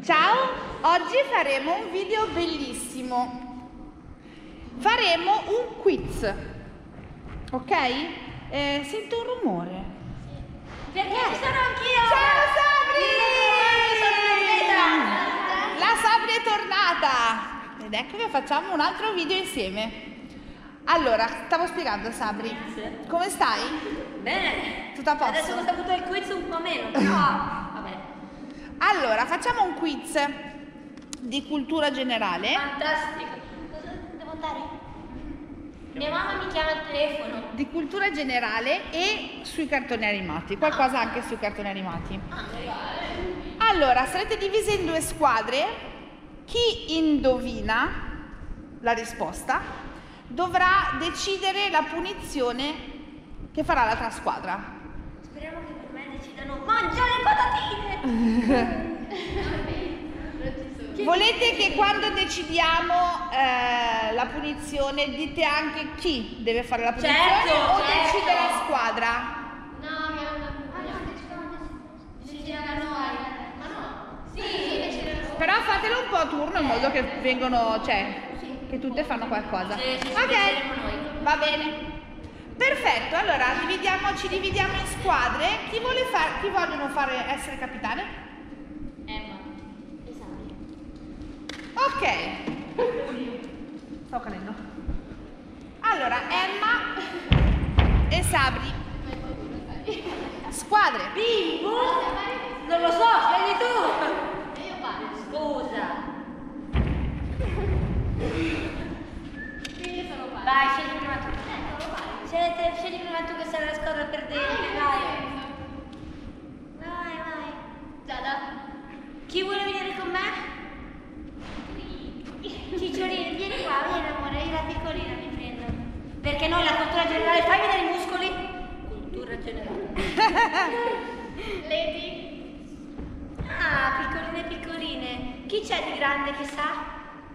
Ciao, oggi faremo un video bellissimo. Faremo un quiz, ok? Sento un rumore. Perché ci sono anch'io! Ciao Sabri! Sono La Sabri è tornata! Ed ecco che facciamo un altro video insieme. Allora, stavo spiegando Sabri. Come stai? Bene! Tutto a posto? Adesso che ho saputo il quiz un po' meno, però vabbè. Allora, facciamo un quiz di cultura generale. Fantastico! Cosa devo andare? Mia mamma mi chiama al telefono. Di cultura generale e sui cartoni animati, qualcosa anche sui cartoni animati. Allora, sarete divise in due squadre. Chi indovina la risposta dovrà decidere la punizione che farà l'altra squadra. Speriamo che per me decidano mangia le patatine! Volete che quando decidiamo la punizione dite anche chi deve fare la punizione o decide la squadra? No, decidiamo noi. Ma no? Sì, decidiamo. Però fatelo un po' a turno in modo che vengono, cioè, che tutte fanno qualcosa. Sì, Ok, decideremo noi. va bene. Perfetto, allora ci dividiamo in squadre. Chi vogliono essere capitane? Emma. Esatto. Ok. Sto cadendo. Allora, Emma e Sabri. Squadre. Bimbo? Non lo so, scegli tu! Io parlo. Scusa. Io sono parte. Vai, scegli prima tu. Scegli prima tu che sei la squadra perdente, dai. Vai. Giada. Chi vuole venire con me? Cicciolino, vieni qua, vieni amore, io la piccolina mi prendo. Perché noi la cultura generale, fai vedere i muscoli? Cultura generale. Lady. Ah, piccoline. Chi c'è di grande che sa?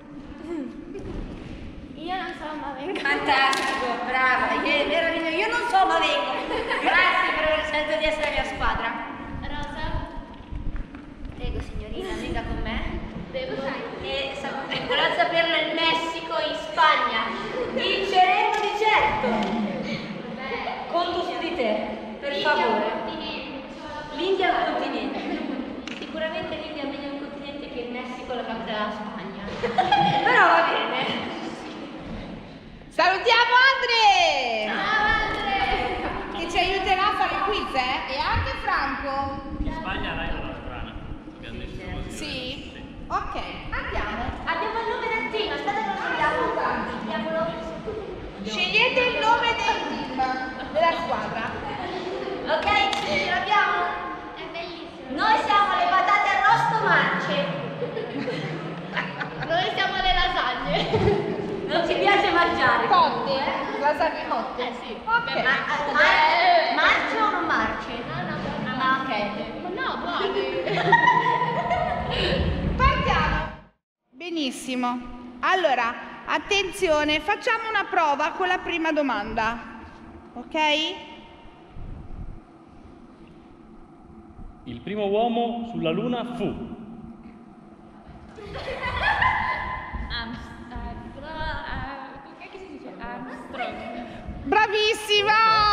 Io non so, ma vengo. Fantastico, brava, che meraviglia. Io non so, ma vengo. Grazie per aver scelto di essere la mia squadra. Rosa. Prego, signorina, venga con me. E volete saperlo il Messico in Spagna. Vinceremo di certo. Conto su di te, per favore. L'India è un continente. Sicuramente l'India è meglio un continente che il Messico, la capitale della Spagna. Però va bene. Salutiamo Andre! Ciao Andre! Che ci aiuterà a fare il quiz, eh? E anche Franco. In Spagna l'hai la strana. Abbiamo detto così. Sì? Ok, andiamo. Abbiamo il nome del team, aspetta che lo scegliamo. Scegliete il nome del team, della squadra. Ok, ce l'abbiamo? È bellissimo. Noi siamo le patate arrosto marce. Noi siamo le lasagne. Non ci piace mangiare. Cotte, lasagne cotte. Sì. Ok. Marce o non marce? No. Ah, ok. No, buone. Partiamo. Benissimo. Allora, attenzione, facciamo una prova con la prima domanda. Ok? Il primo uomo sulla Luna fu. Che si dice? Armstrong. Bravissima!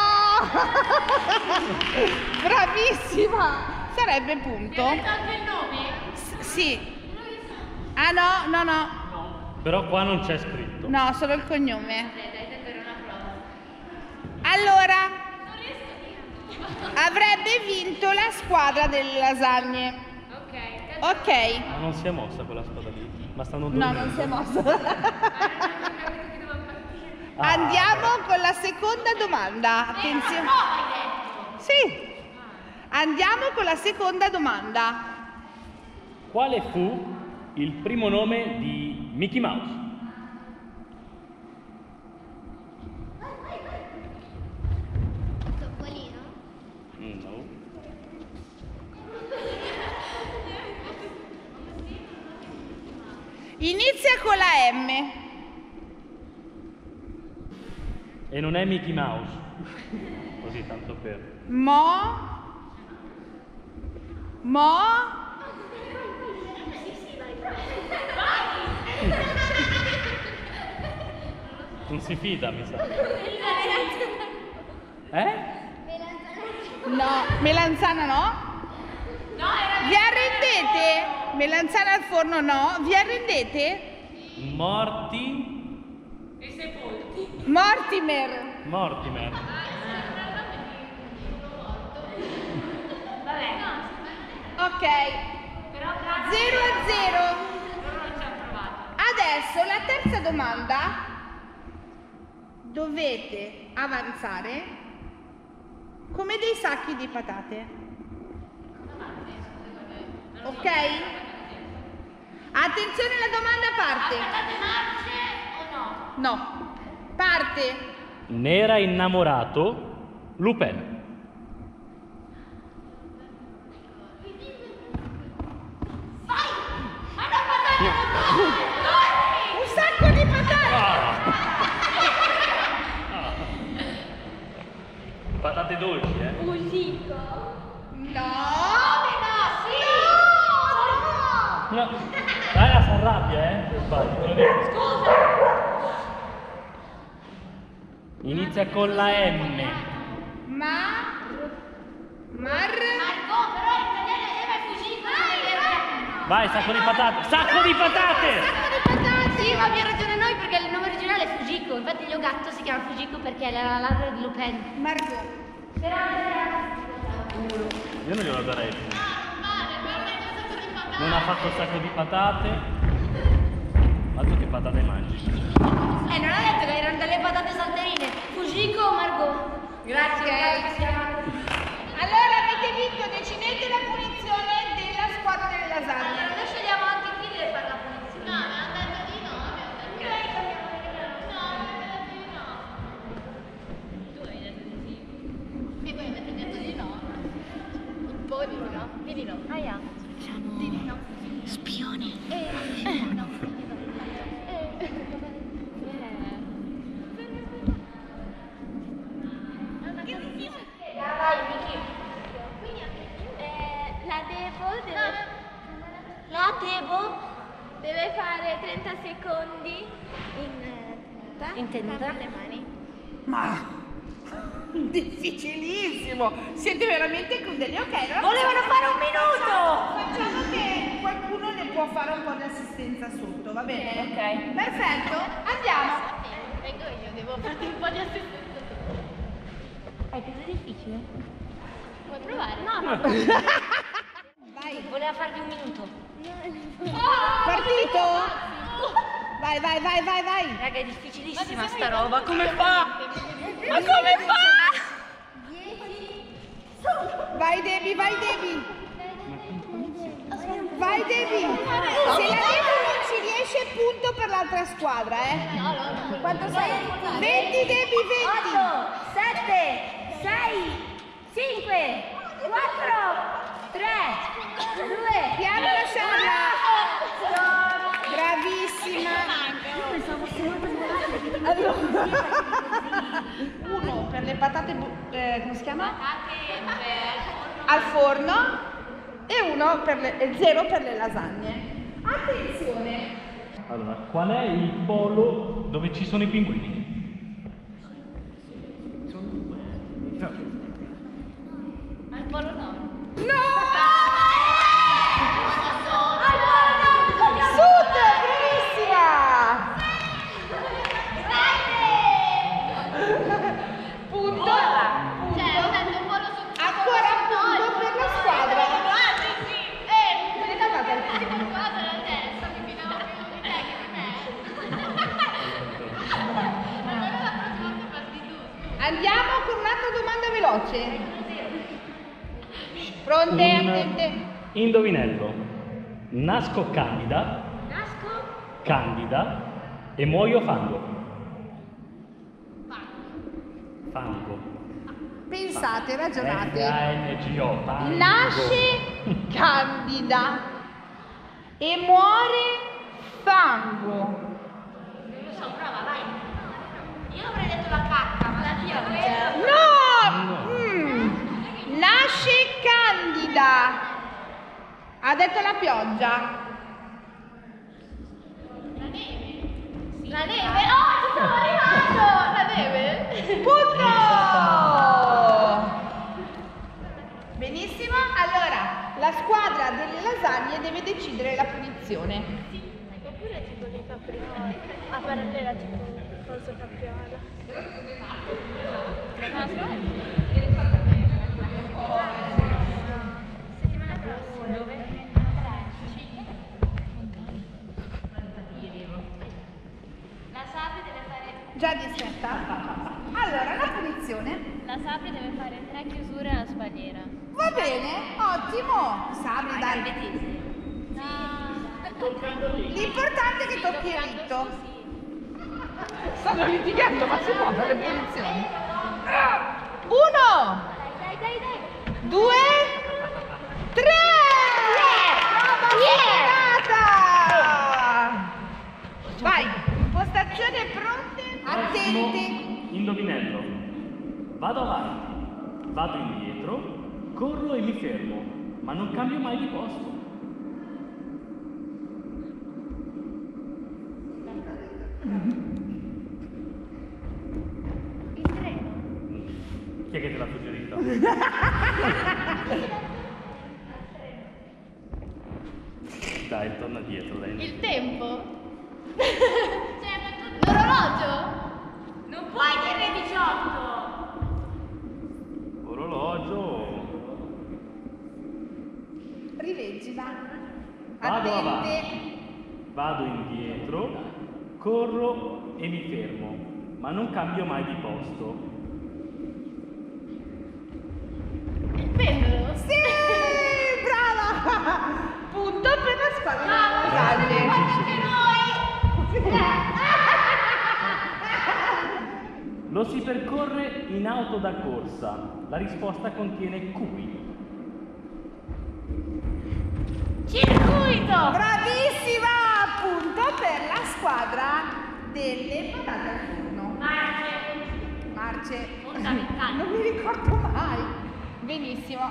Bravissima! Sarebbe punto. Anche il nome? Sì. Ah no. Però qua non c'è scritto. No, solo il cognome. Dai, per una prova. Allora, Non riesco a dirlo. avrebbe vinto la squadra delle lasagne. Ok. Ok. Ma non si è mossa quella spada lì. Ma stanno No, dormendo. non si è mosso. Andiamo con la seconda domanda. Attenzione. Sì. Andiamo con la seconda domanda. Quale fu il primo nome di Mickey Mouse? Topolino? No. Inizia con la M. E non è Mickey Mouse. Così tanto per. Mo Non si fida, mi sa. No, melanzana no? No, era Vi arrendete? Melanzana al forno no? Vi arrendete? Morti. i sepolti. Mortimer. Mortimer. Vabbè. Ok, Però grazie. 0 a 0. Loro non ci hanno provato. Adesso la terza domanda. Dovete avanzare come dei sacchi di patate. Ok? Attenzione, la domanda parte. Patate marce o no? No. Parte. N'era innamorato Lupin. Vai! Ma non patate! Un sacco di patate. Patate dolci, Fusico. No. No, sì! No. Raga, si arrabbia, se sbagli, te lo dico. Scusa! Inizia con la M. Marco, però in italiano è fusico. Vai, sacco di patate. Sacco di patate! Sì, ma abbiamo ragione noi perché il nome originale è Fujiko. Infatti il mio gatto si chiama Fujiko perché è la ladra di Lupin. Marco. Io non glielo darei. Non ha fatto il sacco di patate. Altro che patate mangi. Non ha detto che erano delle patate salterine. Fujiko o Margot? Grazie, Ok. Allora avete vinto, decidete la punizione della squadra delle lasagne. Allora, noi scegliamo anche chi deve fare la punizione. No, mi hanno detto di no. Tu hai detto di sì. E voi avete detto di no. Un po' di no. Di no. Ah, yeah. Di no. Spione. No. Vai, Vicky. La Debo deve fare 30 secondi in tenda tenda. con le mani. Ma difficilissimo. Siete veramente crudeli. Ok, allora Volevano fare un minuto! facciamo che qualcuno ne può fare un po' di assistenza sotto, va bene? Ok. Perfetto, andiamo. Vengo io, devo farti un po' di assistenza. È più difficile? Vuoi provare? No. Vai. Voleva farvi un minuto. Partito? Vai, vai, vai, vai, vai. Raga, è difficilissima sta roba, come fa? Ma come fa? Vai Debbie, vai Debbie. Vai Debbie. Se la Debbie non ci riesce, punto per l'altra squadra, Quanto sei? 20 Debbie, 20. 8, 7, 6, 5, 4, 3, 2, Piano lasciarla. Bravissima. Allora, uno per le patate, come si chiama? Al forno e uno per le, 0 per le lasagne. Attenzione. Allora, qual è il polo dove ci sono i pinguini? Al polo nord. No! Sud, bravissima! Punto. Cioè, ho detto un polo sud. Ancora punto per la squadra. Sì. Te ne davate al punto. Guarda la testa, mi fidavo più di te che di me. Allora la prossima volta parti tu. Andiamo con un'altra domanda veloce. Pronte, attente. Indovinello. Nasco candida, candida e muoio fango. Fango. Pensate, ragionate. F-A-N-G-O, fango. Nasce candida e muore fango. Non lo so, prova, vai. Io avrei detto la cacca, ma la pioggia. No! Nasce candida. Ha detto la pioggia. La neve? Oh, ci sono arrivata! la squadra delle lasagne deve decidere la punizione. Oppure tipo dei caprioli. A parallela tipo cosa capriola. Settimana prossima. Dove? La Sapri deve fare. Già dissetta? Allora, la punizione. La Sapri deve fare 3 chiusure alla spalliera. Va bene, ottimo. Sabri, dai. L'importante è che tocchi il ritto. Stanno litigando, ma si può fare le punizioni? 1, Dai. 2, 3! Brava! Vai, impostazione pronte, attenti. Indovinello. Vado avanti, vado indietro, corro e mi fermo, ma non cambio mai di posto. Il treno. Chi è che te l'ha suggerito? Dai, torna dietro, dai. Il tempo. L'orologio. Non puoi dire 18. Orologio. Rileggila. Vado Attente. avanti, vado indietro, corro e mi fermo, ma non cambio mai di posto. Il pendolo. Sì, brava! Punto per la squadra delle lasagne. Lo si percorre in auto da corsa. La risposta contiene cui. Circuito. Bravissima! Punto per la squadra delle patate al forno. Marce. Fondamentale. Non mi ricordo mai. Benissimo.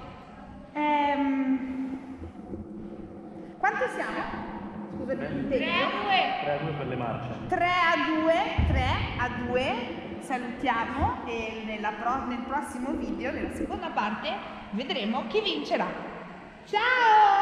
Quanto siamo? Scusa il tempo. 3-2 per le marce. 3-2. Salutiamo e nel prossimo video, nella seconda parte, vedremo chi vincerà. Ciao!